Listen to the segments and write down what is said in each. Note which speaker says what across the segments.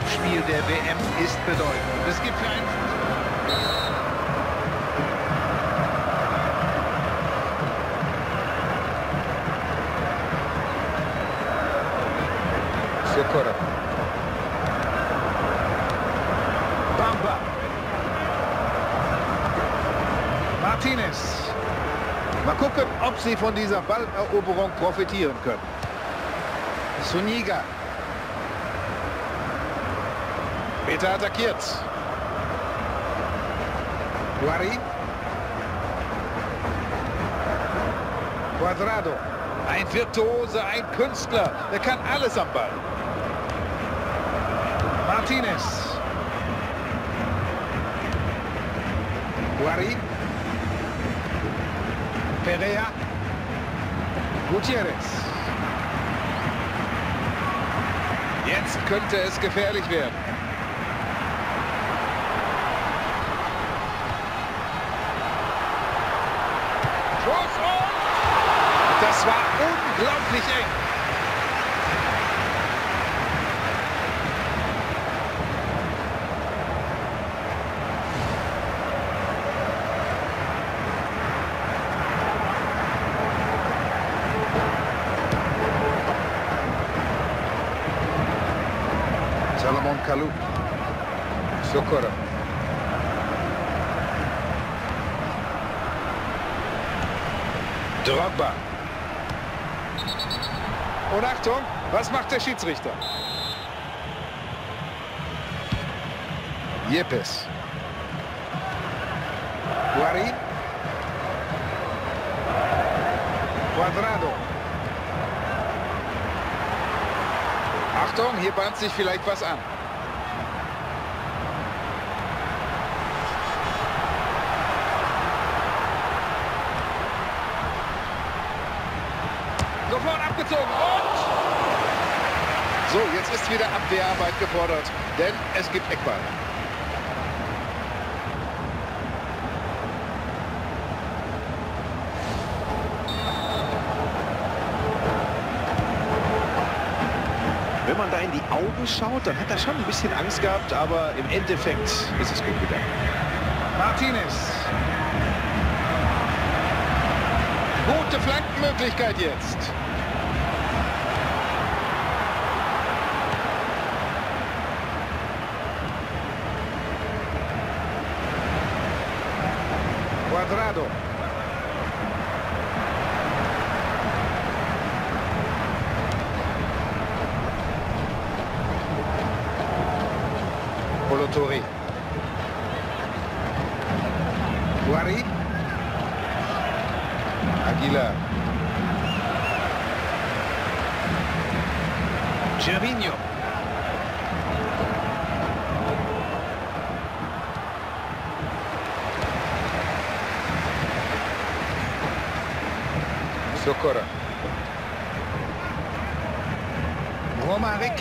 Speaker 1: Topspiel der WM ist bedeutend. Es gibt für einen
Speaker 2: Sokora.
Speaker 1: Bamba. Martinez. Mal gucken, ob sie von dieser Balleroberung profitieren können. Zuniga. Peter attackiert. Guarín. Cuadrado. Ein Virtuose, ein Künstler. Der kann alles am Ball. Martinez. Guarín. Perea. Gutierrez. Jetzt könnte es gefährlich werden. Schuss und das war unglaublich eng. Salomon Kalou.
Speaker 2: Sokora.
Speaker 1: Drogba. Und Achtung, was macht der Schiedsrichter? Yepes. Guarín. Cuadrado. Achtung, hier bahnt sich vielleicht was an. Sofort abgezogen und... So, jetzt ist wieder Abwehrarbeit gefordert, denn es gibt Eckball.
Speaker 3: Wenn man da in die Augen schaut, dann hat er schon ein bisschen Angst gehabt, aber im Endeffekt ist es gut gegangen.
Speaker 1: Martinez. Gute Flankenmöglichkeit jetzt. Cuadrado. Kolo Touré. Guarín. Aguilar. Gervinho.
Speaker 2: Sokora.
Speaker 1: Romarik.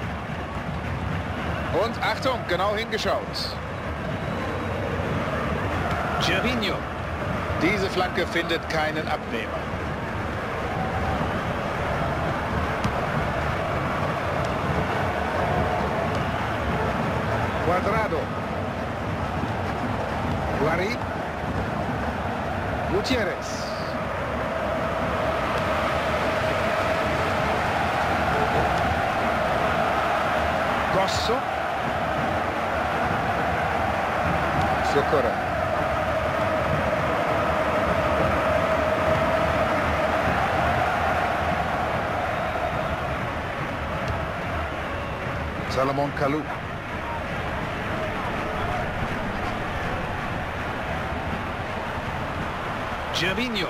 Speaker 1: Und Achtung, genau hingeschaut. Gervinho. Diese Flanke findet keinen Abnehmer. Cuadrado. Guarín. Gutierrez. Gosso.
Speaker 2: Sokora.
Speaker 1: Salomon Kalou. Gervinho.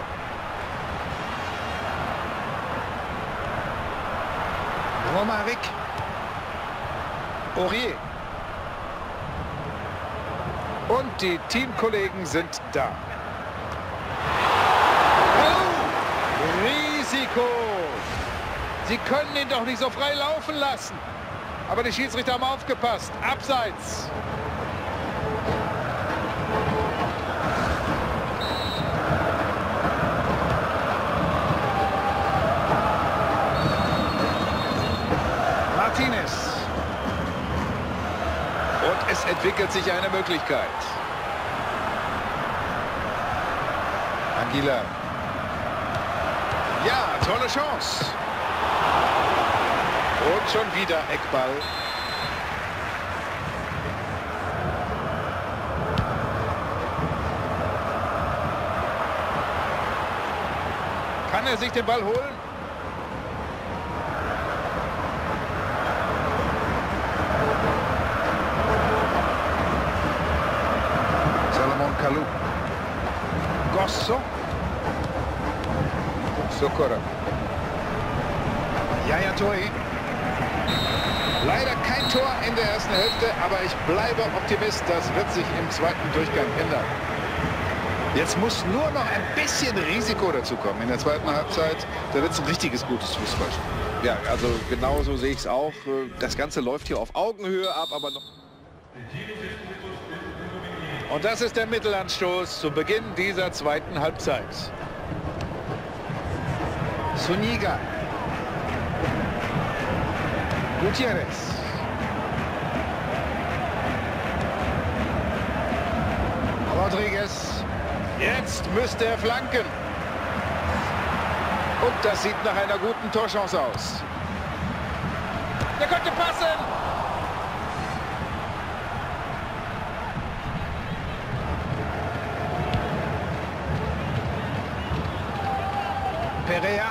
Speaker 1: Romarik. Aurier. Und die Teamkollegen sind da. Oh, Risiko. Sie können ihn doch nicht so frei laufen lassen. Aber die Schiedsrichter haben aufgepasst. Abseits. Martinez. Und es entwickelt sich eine Möglichkeit.
Speaker 2: Aguilar.
Speaker 1: Ja, tolle Chance. Und schon wieder Eckball. Kann er sich den Ball holen?
Speaker 2: Salomon Kalou.
Speaker 1: Gosso.
Speaker 2: Sokora.
Speaker 1: Yaya Touré. Leider kein Tor in der ersten Hälfte, aber ich bleibe Optimist. Das wird sich im zweiten Durchgang ändern. Jetzt muss nur noch ein bisschen Risiko dazu kommen in der zweiten Halbzeit. Da wird es ein richtiges gutes Fußballspiel.
Speaker 3: Ja, also genauso sehe ich es auch. Das Ganze läuft hier auf Augenhöhe ab, aber noch...
Speaker 1: Und das ist der Mittelanstoß zu Beginn dieser zweiten Halbzeit. Zuniga. Gutierrez. Rodriguez. Jetzt müsste er flanken. Und das sieht nach einer guten Torchance aus. Der könnte passen. Perea.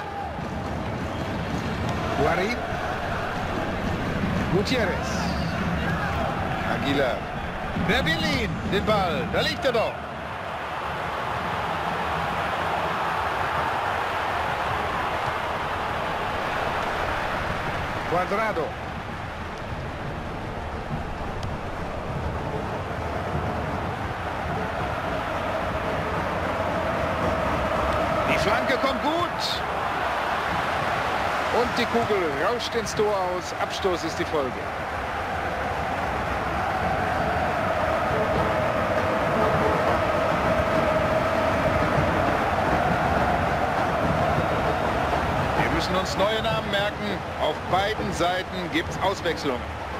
Speaker 1: Guarín. Gutierrez.
Speaker 2: Aguilar.
Speaker 1: Wer will ihn? Den Ball. Da liegt er doch. Cuadrado. Die Flanke kommt gut. Und die Kugel rauscht ins Tor aus. Abstoß ist die Folge. Wir müssen uns neue Namen merken. Auf beiden Seiten gibt es Auswechslungen.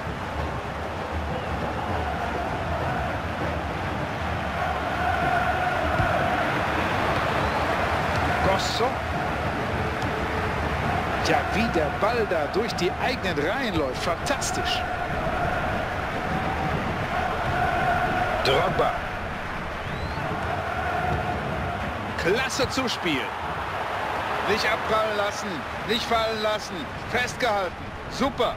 Speaker 1: Gosso. Ja, wie der Ball da durch die eigenen Reihen läuft. Fantastisch. Drogba. Klasse Zuspiel. Nicht abprallen lassen, nicht fallen lassen, festgehalten. Super.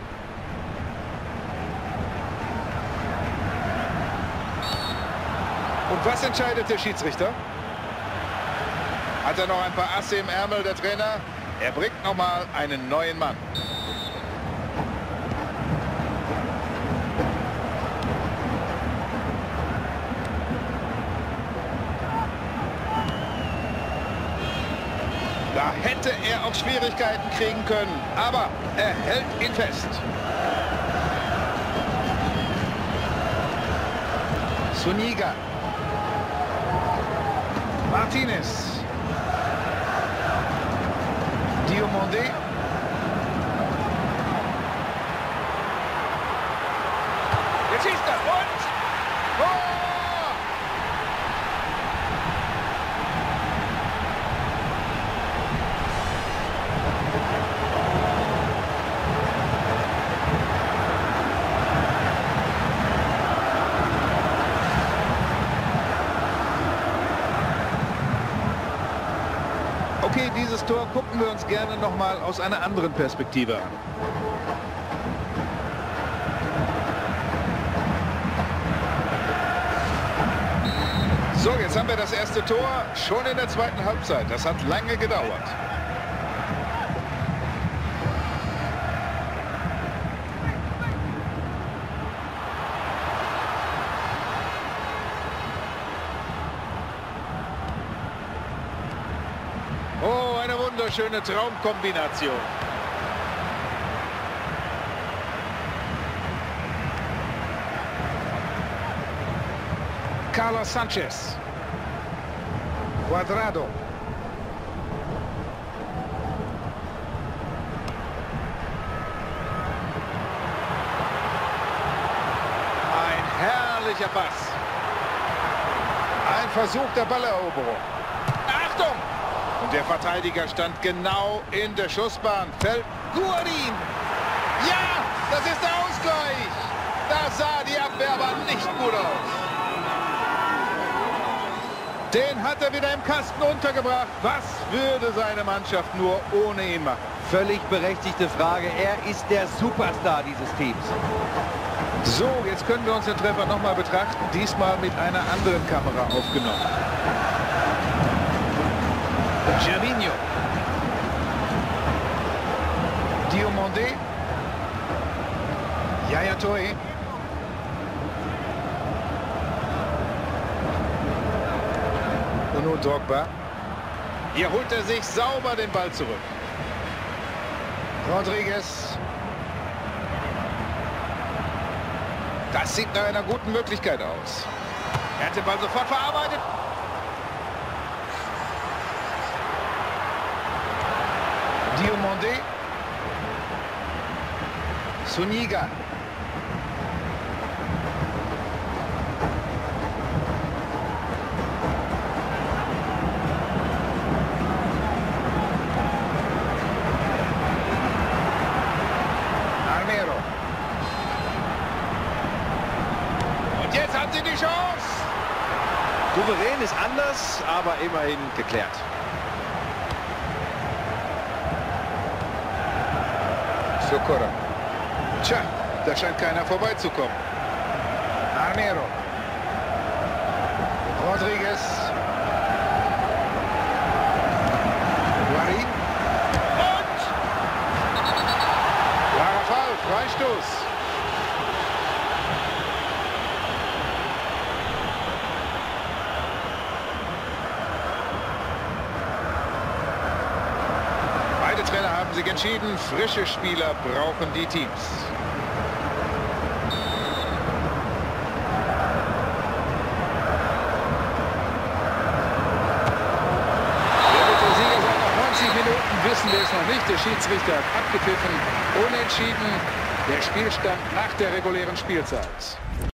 Speaker 1: Und was entscheidet der Schiedsrichter? Hat er noch ein paar Asse im Ärmel, der Trainer? Er bringt nochmal einen neuen Mann. Da hätte er auch Schwierigkeiten kriegen können, aber er hält ihn fest. Zuniga. Martinez. Diomande. Jetzt schießt er und Tor! Okay, dieses Tor gucken wir uns gerne noch mal aus einer anderen Perspektive an. So, jetzt haben wir das erste Tor schon in der zweiten Halbzeit. Das hat lange gedauert. Oh, eine wunderschöne Traumkombination. Carlos Sanchez. Cuadrado. Ein gefährlicher Pass. Ein Versuch der Balleroberung. Achtung! Und der Verteidiger stand genau in der Schussbahn. Fällt Guarin. Ja, das ist der Ausgleich. Da sah die Abwehr aber nicht gut aus. Den hat er wieder im Kasten untergebracht. Was würde seine Mannschaft nur ohne ihn machen?
Speaker 4: Völlig berechtigte Frage. Er ist der Superstar dieses Teams.
Speaker 1: So, jetzt können wir uns den Treffer nochmal betrachten. Diesmal mit einer anderen Kamera aufgenommen. Gervinho. Diomande. Yaya Touré. Und nun Drogba. Hier holt er sich sauber den Ball zurück. Rodriguez. Das sieht nach einer guten Möglichkeit aus. Er hat den Ball sofort verarbeitet. Diomande. Zuniga. Armero. Und jetzt haben sie die Chance.
Speaker 3: Souverän ist anders, aber immerhin geklärt.
Speaker 1: Sokora. Tja, da scheint keiner vorbeizukommen. Armero. Rodriguez. Guarin. Und! Klarer Fall, Freistoß. Beide Trainer haben sich entschieden, frische Spieler brauchen die Teams. Wer wird der Sieger sein? Nach 90 Minuten wissen wir es noch nicht. Der Schiedsrichter hat abgepfiffen. Unentschieden der Spielstand nach der regulären Spielzeit.